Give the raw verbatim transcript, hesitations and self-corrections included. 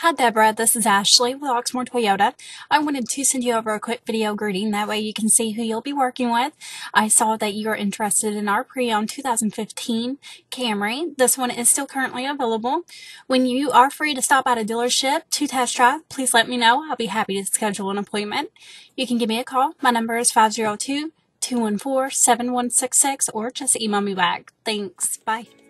Hi Deborah, this is Ashley with Oxmoor Toyota. I wanted to send you over a quick video greeting, that way you can see who you'll be working with. I saw that you are interested in our pre-owned two thousand fifteen Camry. This one is still currently available. When you are free to stop at a dealership to test drive, please let me know. I'll be happy to schedule an appointment. You can give me a call. My number is five zero two, two one four, seven one six six or just email me back. Thanks. Bye.